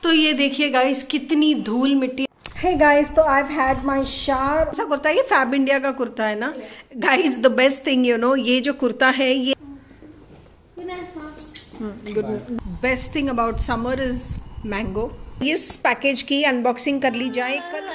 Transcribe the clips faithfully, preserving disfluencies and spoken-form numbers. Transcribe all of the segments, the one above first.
तो ये देखिए गाइस कितनी धूल मिट्टी। हे गाइस, तो I have had my shower. अच्छा कुर्ता, ये फैब इंडिया का कुर्ता है ना guys. The best thing you know, ये जो कुर्ता है ये best thing about summer is mango. इस पैकेज की अनबॉक्सिंग कर ली जाए। कल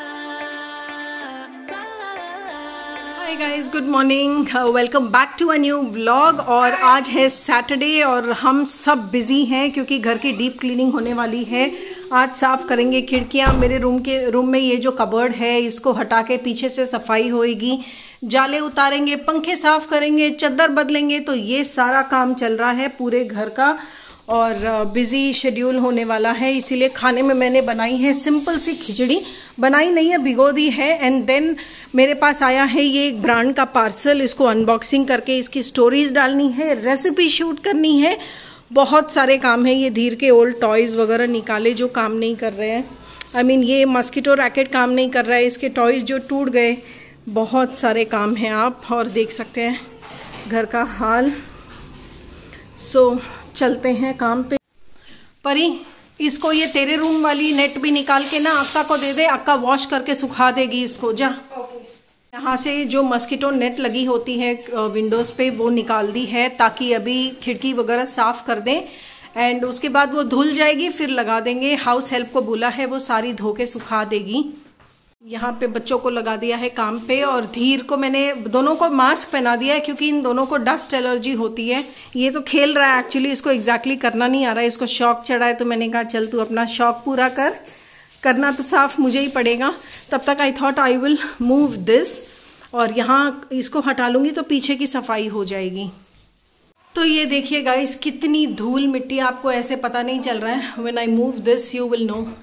hi guys, good morning, welcome back to a new vlog. और आज है सैटरडे और हम सब बिजी हैं क्योंकि घर की डीप क्लीनिंग होने वाली है। आज साफ करेंगे खिड़कियां। मेरे रूम के रूम में ये जो कबर्ड है इसको हटा के पीछे से सफाई होएगी, जाले उतारेंगे, पंखे साफ करेंगे, चादर बदलेंगे। तो ये सारा काम चल रहा है पूरे घर का और बिजी शेड्यूल होने वाला है। इसीलिए खाने में मैंने बनाई है सिंपल सी खिचड़ी। बनाई नहीं है, भिगो दी है। एंड देन मेरे पास आया है ये एक ब्रांड का पार्सल। इसको अनबॉक्सिंग करके इसकी स्टोरीज डालनी है, रेसिपी शूट करनी है, बहुत सारे काम है। ये धीर के ओल्ड टॉयज वगैरह निकाले जो काम नहीं कर रहे हैं। आई I मीन mean, ये मस्कीटो रैकेट काम नहीं कर रहा है, इसके टॉयज जो टूट गए। बहुत सारे काम हैं आप और देख सकते हैं घर का हाल। सो so, चलते हैं काम पे। परी, इसको ये तेरे रूम वाली नेट भी निकाल के ना अक्का को दे दे, अक्का वॉश करके सुखा देगी इसको। जा okay. यहाँ से जो मस्कीटो नेट लगी होती है विंडोज़ पे वो निकाल दी है ताकि अभी खिड़की वगैरह साफ़ कर दें। एंड उसके बाद वो धुल जाएगी, फिर लगा देंगे। हाउस हेल्प को बोला है, वो सारी धो के सुखा देगी। यहाँ पे बच्चों को लगा दिया है काम पे और धीर को मैंने दोनों को मास्क पहना दिया है क्योंकि इन दोनों को डस्ट एलर्जी होती है। ये तो खेल रहा है, एक्चुअली इसको एग्जैक्टली करना नहीं आ रहा है, इसको शौक चढ़ा है। तो मैंने कहा चल तू अपना शौक पूरा कर, करना तो साफ मुझे ही पड़ेगा। तब तक I thought I will move this और यहाँ इसको हटा लूँगी तो पीछे की सफाई हो जाएगी। तो ये देखिए गाइस कितनी धूल मिट्टी, आपको ऐसे पता नहीं चल रहा है। When I move this you will know.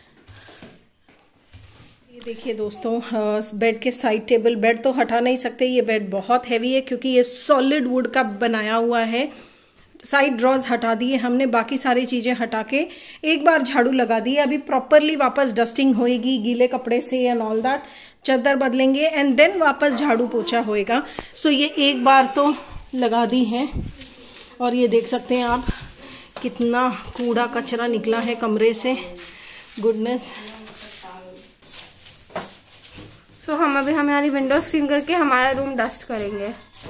देखिए दोस्तों, बेड के साइड टेबल, बेड तो हटा नहीं सकते, ये बेड बहुत हैवी है क्योंकि ये सॉलिड वुड का बनाया हुआ है। साइड ड्रॉज हटा दिए हमने, बाकी सारी चीज़ें हटा के एक बार झाड़ू लगा दी है। अभी प्रॉपरली वापस डस्टिंग होएगी गीले कपड़े से एंड ऑल दैट, चादर बदलेंगे एंड देन वापस झाड़ू पोछा होएगा। सो ये एक बार तो लगा दी है और ये देख सकते हैं आप कितना कूड़ा कचरा निकला है कमरे से। गुडनेस। सो so, हम अभी हमारी विंडोज क्लीन करके हमारा रूम डस्ट करेंगे।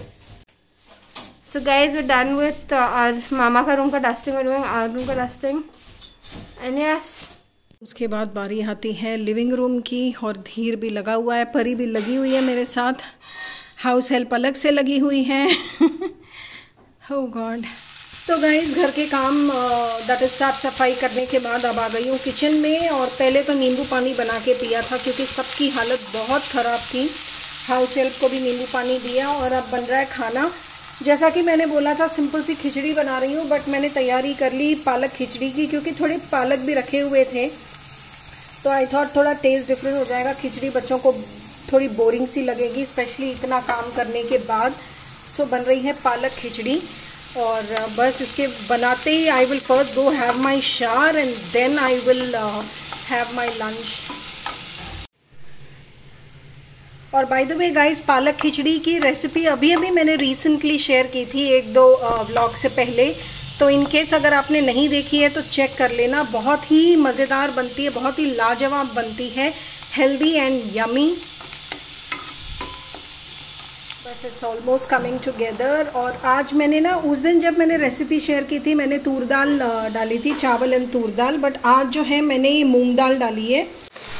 So guys we done with our मामा का रूम का डस्टिंग और डूइंग आवर रूम का डस्टिंग एंड यस। उसके बाद बारी आती है लिविंग रूम की और धीर भी लगा हुआ है, परी भी लगी हुई है मेरे साथ, हाउस हेल्प अलग से लगी हुई है। ओह गॉड। तो गाइस घर के काम दैट इज साफ सफाई करने के बाद अब आ गई हूँ किचन में। और पहले तो नींबू पानी बना के पिया था क्योंकि सबकी हालत बहुत ख़राब थी। हाउस हेल्प को भी नींबू पानी दिया और अब बन रहा है खाना। जैसा कि मैंने बोला था सिंपल सी खिचड़ी बना रही हूँ, बट मैंने तैयारी कर ली पालक खिचड़ी की क्योंकि थोड़े पालक भी रखे हुए थे। तो आई थॉट थोड़ा टेस्ट डिफरेंट हो जाएगा। खिचड़ी बच्चों को थोड़ी बोरिंग सी लगेगी, स्पेशली इतना काम करने के बाद। सो बन रही है पालक खिचड़ी और बस इसके बनाते ही I will first go have my shower and then I will have my lunch. और बाय द वे गाइस, पालक खिचड़ी की रेसिपी अभी अभी मैंने रिसेंटली शेयर की थी एक दो व्लॉग से पहले। तो इन केस अगर आपने नहीं देखी है तो चेक कर लेना। बहुत ही मज़ेदार बनती है, बहुत ही लाजवाब बनती है, हेल्दी एंड यमी। बस इट्स ऑलमोस्ट कमिंग टुगेदर। और आज मैंने ना, उस दिन जब मैंने रेसिपी शेयर की थी मैंने तूर दाल डाली थी, चावल एंड तूर दाल, बट आज जो है मैंने ये मूंग दाल डाली है।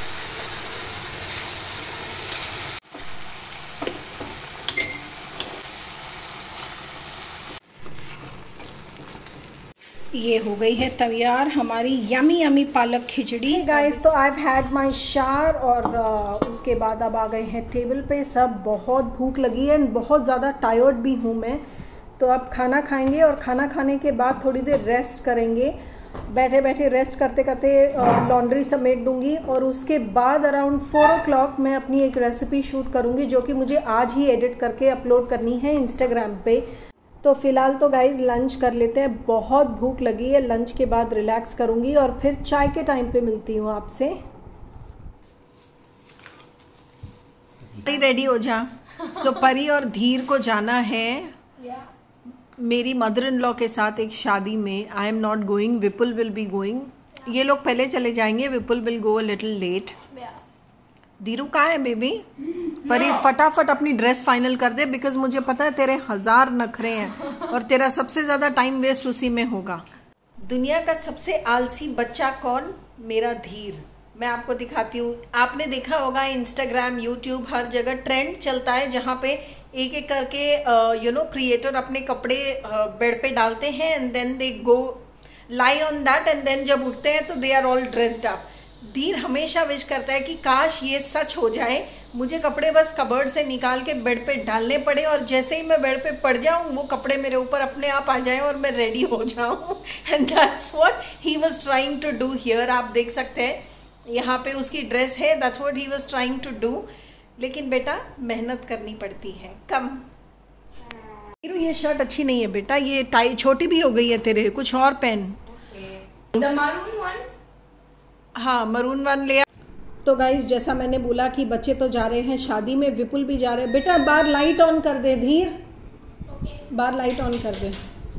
ये हो गई है तैयार हमारी यमी यमी पालक खिचड़ी। गाइस, तो I have had my shower और uh, उसके बाद अब आ गए हैं टेबल पे सब। बहुत भूख लगी है एंड बहुत ज़्यादा टायर्ड भी हूँ मैं। तो अब खाना खाएंगे और खाना खाने के बाद थोड़ी देर रेस्ट करेंगे। बैठे बैठे रेस्ट करते करते लॉन्ड्री समेट दूंगी और उसके बाद अराउंड फोर ओ क्लॉक मैं अपनी एक रेसिपी शूट करूँगी जो कि मुझे आज ही एडिट करके अपलोड करनी है इंस्टाग्राम पे। तो फिलहाल तो गाइज लंच कर लेते हैं, बहुत भूख लगी है। लंच के बाद रिलैक्स करूंगी और फिर चाय के टाइम पे मिलती हूँ आपसे। रेडी हो जा। सो परी और धीर को जाना है मेरी मदर इन लॉ के साथ एक शादी में। I am not going, Vipul will be going ये लोग पहले चले जाएंगे, Vipul will go a little late. Dheeru कहाँ है बेबी? परी फटाफट अपनी ड्रेस फाइनल कर दे, बिकॉज मुझे पता है तेरे हजार नखरे हैं और तेरा सबसे ज्यादा टाइम वेस्ट उसी में होगा। दुनिया का सबसे आलसी बच्चा कौन? मेरा धीर। मैं आपको दिखाती हूँ। आपने देखा होगा इंस्टाग्राम, यूट्यूब, हर जगह ट्रेंड चलता है जहाँ पे एक एक करके यू नो क्रिएटर अपने कपड़े बेड uh, पे डालते हैं and then they go lie on that and then जब उठते हैं तो they are all dressed up. Dheer हमेशा विश करता है कि काश ये सच हो जाए, मुझे कपड़े बस कबर्ड से निकाल के बेड पे डालने पड़े और जैसे ही मैं बेड पे पड़ जाऊं वो कपड़े मेरे ऊपर अपने आप आ जाएं और मैं रेडी हो जाऊं। And that's what he was trying to do here. आप देख सकते हैं यहाँ पे उसकी ड्रेस है, that's what he was trying to do. लेकिन बेटा मेहनत करनी पड़ती है। कम ये शर्ट अच्छी नहीं है बेटा, ये टाई छोटी भी हो गई है तेरे, कुछ और पहन। The maroon one? हाँ मरून वन ले। तो गाइज जैसा मैंने बोला कि बच्चे तो जा रहे हैं शादी में, विपुल भी जा रहे हैं। बेटा बाहर लाइट ऑन कर दे धीर, बाहर लाइट ऑन कर दे।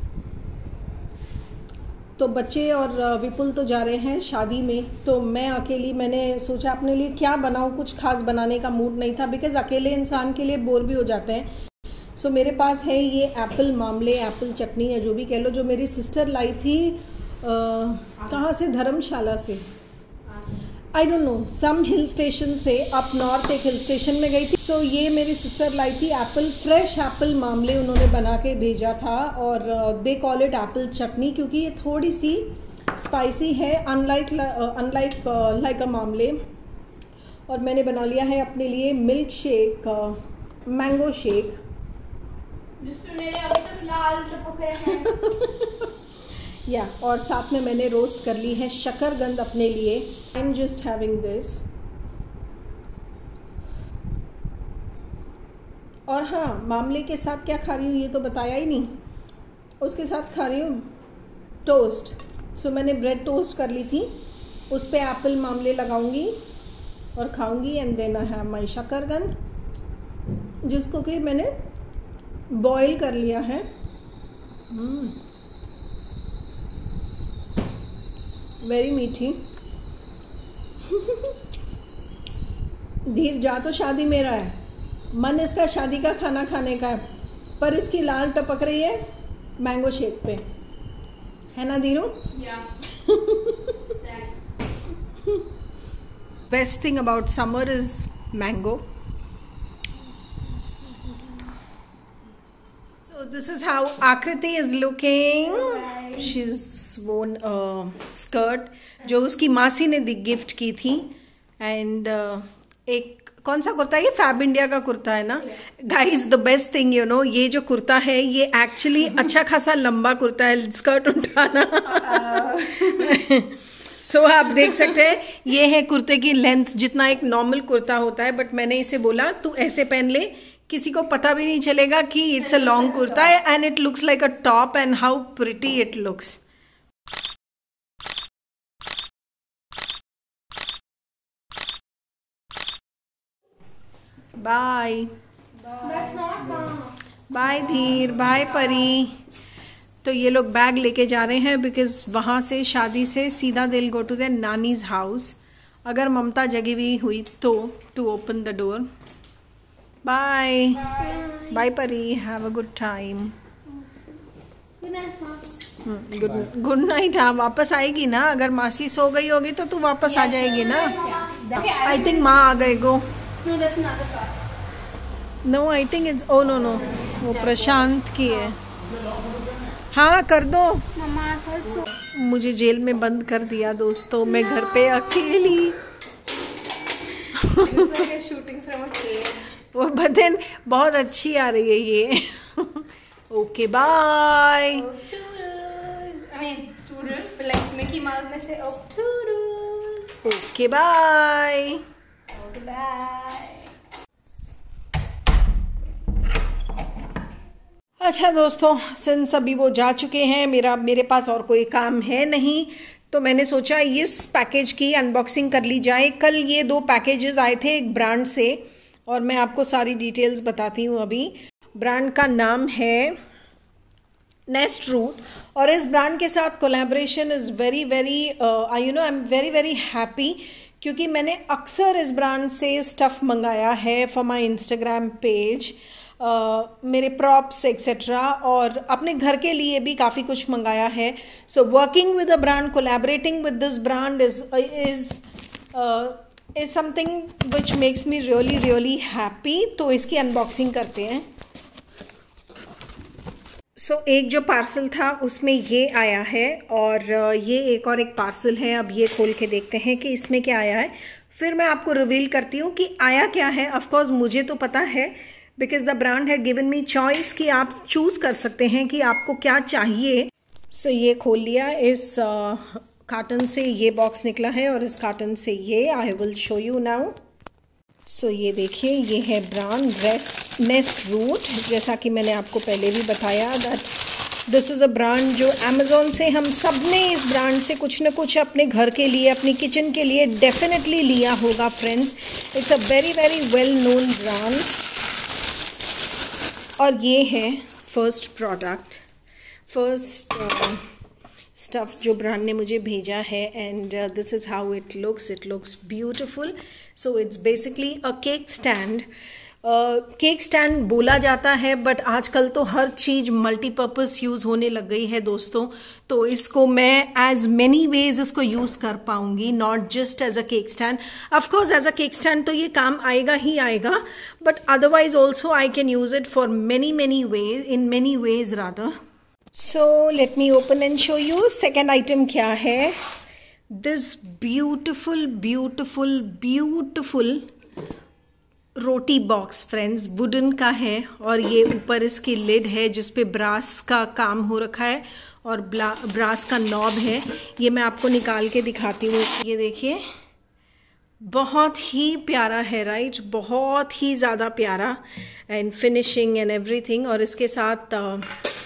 तो बच्चे और विपुल तो जा रहे हैं शादी में, तो मैं अकेली, मैंने सोचा अपने लिए क्या बनाऊं, कुछ खास बनाने का मूड नहीं था बिकॉज अकेले इंसान के लिए बोर भी हो जाते हैं। सो so, मेरे पास है ये एप्पल मामले, एप्पल चटनी या जो भी कह लो, जो मेरी सिस्टर लाई थी कहाँ से, धर्मशाला से, I don't know, some hill station से, अप नॉर्थ एक हिल स्टेशन में गई थी। सो so, ये मेरी सिस्टर लाई थी एप्पल, फ्रेश एप्पल मामले उन्होंने बना के भेजा था और they call it apple chutney क्योंकि ये थोड़ी सी स्पाइसी है, अनलाइक अनलाइक लाइक अ मामले। और मैंने बना लिया है अपने लिए मिल्क शेक, मैंगो शेक, जिसमें मेरे अभी तक लाल टपक रहे हैं। या yeah, और साथ में मैंने रोस्ट कर ली है शकरकंद अपने लिए। I am just having this. और हाँ, मामले के साथ क्या खा रही हूँ ये तो बताया ही नहीं, उसके साथ खा रही हूँ टोस्ट। सो so, मैंने ब्रेड टोस्ट कर ली थी, उस पर एप्पल मामले लगाऊंगी और खाऊंगी। And then I have my शकरकंद, जिसको कि मैंने बॉईल कर लिया है। वेरी मीठी। धीर जा तो शादी मेरा है, मन इसका शादी का खाना खाने का है, पर इसकी लाल टपक रही है मैंगो शेक पे, है ना Dheeru? Best thing about summer is mango. So this is how Akriti is looking. She's worn a skirt जो उसकी मासी ने गिफ्ट की थी, एंड uh, एक कौन सा कुर्ता है ये? फैब इंडिया का कुर्ता है ना guys. The best thing you know, ये जो कुर्ता है ये एक्चुअली अच्छा खासा लंबा कुर्ता है, स्कर्ट उठाना। सो so, आप देख सकते हैं ये है कुर्ते की लेंथ जितना एक नॉर्मल कुर्ता होता है, बट मैंने इसे बोला तू ऐसे पहन ले, किसी को पता भी नहीं चलेगा कि इट्स अ लॉन्ग कुर्ता है, and it looks like a top, and how pretty it looks. Bye bye Dheer, bye Pari. तो ये लोग बैग लेके जा रहे हैं बिकॉज वहाँ से शादी से सीधा दिल go to there nani's house, अगर ममता जगी हुई हुई तो, to open the door. Bye bye Pari, have a good time. Good good night. हाँ वापस आएगी ना, अगर मासी सो गई होगी तो तू वापस आ जाएगी ना। आई थिंक माँ आ गए go. No I think it's, oh no no, वो प्रशांत की है। हाँ कर दो। मुझे जेल में बंद कर दिया दोस्तों, मैं घर पे अकेली। Shooting from a cage. वो बदन बहुत अच्छी आ रही है ये। Okay bye. I mean students like Mickey Mouse में से ओके बाय। Okay bye. अच्छा दोस्तों, सिंस अभी वो जा चुके हैं, मेरा मेरे पास और कोई काम है नहीं, तो मैंने सोचा इस पैकेज की अनबॉक्सिंग कर ली जाए। कल ये दो पैकेजेस आए थे एक ब्रांड से, और मैं आपको सारी डिटेल्स बताती हूँ अभी। ब्रांड का नाम है नेस्ट रूट, और इस ब्रांड के साथ collaboration is very very you know I am very very happy, क्योंकि मैंने अक्सर इस ब्रांड से स्टफ़ मंगाया है for my Instagram page, Uh, मेरे प्रॉप्स एक्सेट्रा, और अपने घर के लिए भी काफ़ी कुछ मंगाया है. So working with a brand, collaborating with this brand is is is something which makes me really really happy. तो इसकी अनबॉक्सिंग करते हैं. सो so, एक जो पार्सल था उसमें ये आया है, और uh, ये एक और एक पार्सल है. अब ये खोल के देखते हैं कि इसमें क्या आया है, फिर मैं आपको रिवील करती हूँ कि आया क्या है. ऑफकोर्स मुझे तो पता है, because the brand had given me choice कि आप चूज़ कर सकते हैं कि आपको क्या चाहिए. सो so, ये खोल लिया. इस कार्टन से ये बॉक्स निकला है, और इस कार्टन से ये I will show you now. So ये देखिए, ये है ब्रांड रेस्ट नेस्ट रूट. जैसा कि मैंने आपको पहले भी बताया that this is a brand जो अमेज़ॉन से हम सब ने इस ब्रांड से कुछ ना कुछ अपने घर के लिए, अपनी किचन के लिए डेफिनेटली लिया होगा friends. It's a very very well known brand. और ये है फर्स्ट प्रोडक्ट, फर्स्ट स्टफ़ जो ब्रांड ने मुझे भेजा है, and this is how it looks. It looks beautiful. So it's basically a cake stand. Cake stand बोला जाता है, बट आजकल तो हर चीज़ मल्टीपर्पज़ यूज़ होने लग गई है दोस्तों. तो इसको मैं एज मैनी वेज इसको यूज़ कर पाऊँगी, not just as a cake stand. Of course as a cake stand तो ये काम आएगा ही आएगा, but otherwise also I can use it for many many ways, in many ways rather. So let me open and show you. Second item क्या है, this beautiful beautiful beautiful roti box friends. Wooden का है, और ये ऊपर इसकी lid है जिस पे ब्रास का काम हो रखा है, और ब्रास का नॉब है. ये मैं आपको निकाल के दिखाती हूँ. ये देखिए, बहुत ही प्यारा है, राइट? बहुत ही ज़्यादा प्यारा, एंड फिनिशिंग एंड एवरीथिंग. और इसके साथ uh,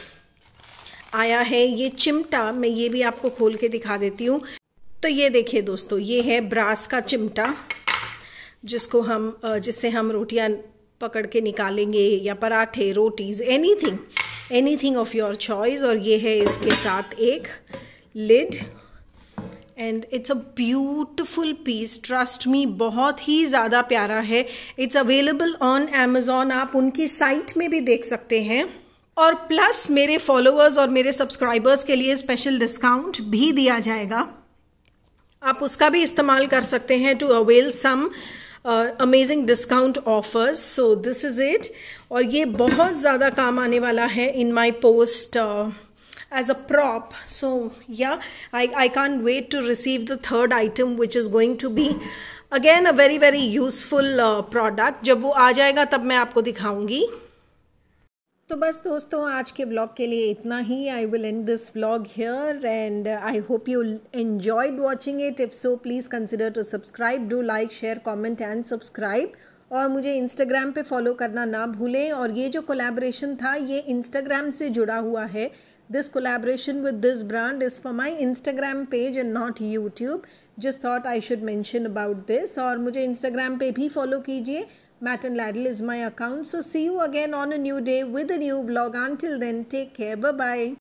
आया है ये चिमटा. मैं ये भी आपको खोल के दिखा देती हूँ. तो ये देखिए दोस्तों, ये है ब्रास का चिमटा, जिसको हम जिससे हम रोटियां पकड़ के निकालेंगे, या पराठे, rotis, anything anything of your choice. और ये है इसके साथ एक lid, and it's a beautiful piece. Trust me, बहुत ही ज़्यादा प्यारा है. It's available on Amazon. आप उनकी साइट में भी देख सकते हैं, और प्लस मेरे फॉलोअर्स और मेरे सब्सक्राइबर्स के लिए स्पेशल डिस्काउंट भी दिया जाएगा. आप उसका भी इस्तेमाल कर सकते हैं to avail some amazing discount offers. So this is it. और ये बहुत ज़्यादा काम आने वाला है in my post as a prop. So yeah, I, I can't wait to receive the third item, which is going to be again a very very useful uh, product. जब वो आ जाएगा तब मैं आपको दिखाऊंगी. तो बस दोस्तों, आज के व्लॉग के लिए इतना ही. I will end this vlog here, and I hope you enjoyed watching it. If so please consider to subscribe, do like, share, comment and subscribe. और मुझे इंस्टाग्राम पे फॉलो करना ना भूलें. और ये जो कोलैबोरेशन था, ये इंस्टाग्राम से जुड़ा हुआ है. This collaboration with this brand is for my Instagram page and not YouTube. Just thought I should mention about this. और मुझे इंस्टाग्राम पे भी फॉलो कीजिए. Matt and Ladle is my account. So see you again on a new day with a new vlog. Until then, take care. Bye bye.